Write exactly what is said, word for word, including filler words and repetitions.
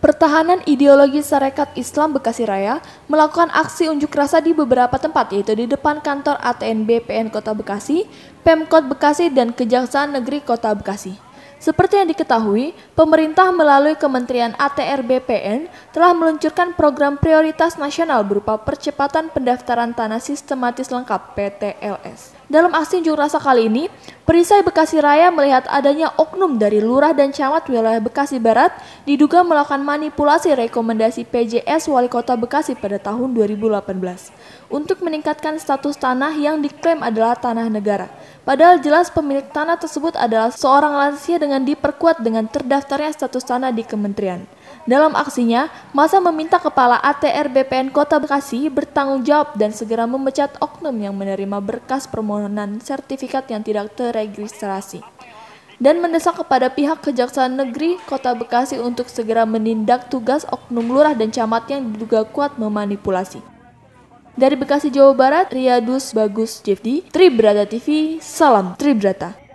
Pertahanan Ideologi Sarekat Islam Bekasi Raya melakukan aksi unjuk rasa di beberapa tempat, yaitu di depan kantor A T N B P N Kota Bekasi, Pemkot Bekasi, dan Kejaksaan Negeri Kota Bekasi. Seperti yang diketahui, pemerintah melalui Kementerian A T R B P N telah meluncurkan program prioritas nasional berupa percepatan pendaftaran tanah sistematis lengkap P T L S. Dalam aksi unjuk rasa kali ini, perisai Bekasi Raya melihat adanya oknum dari lurah dan camat wilayah Bekasi Barat diduga melakukan manipulasi rekomendasi P J S Wali Kota Bekasi pada tahun dua ribu delapan belas untuk meningkatkan status tanah yang diklaim adalah tanah negara. Padahal jelas pemilik tanah tersebut adalah seorang lansia dengan diperkuat dengan terdaftarnya status tanah di kementerian. Dalam aksinya, massa meminta Kepala A T R B P N Kota Bekasi bertanggung jawab dan segera memecat oknum yang menerima berkas permohonan sertifikat yang tidak terregistrasi. Dan mendesak kepada pihak Kejaksaan Negeri Kota Bekasi untuk segera menindak tugas oknum lurah dan camat yang diduga kuat memanipulasi. Dari Bekasi, Jawa Barat, Riyadus Bagus Jefdi, Tribrata T V, salam Tribrata.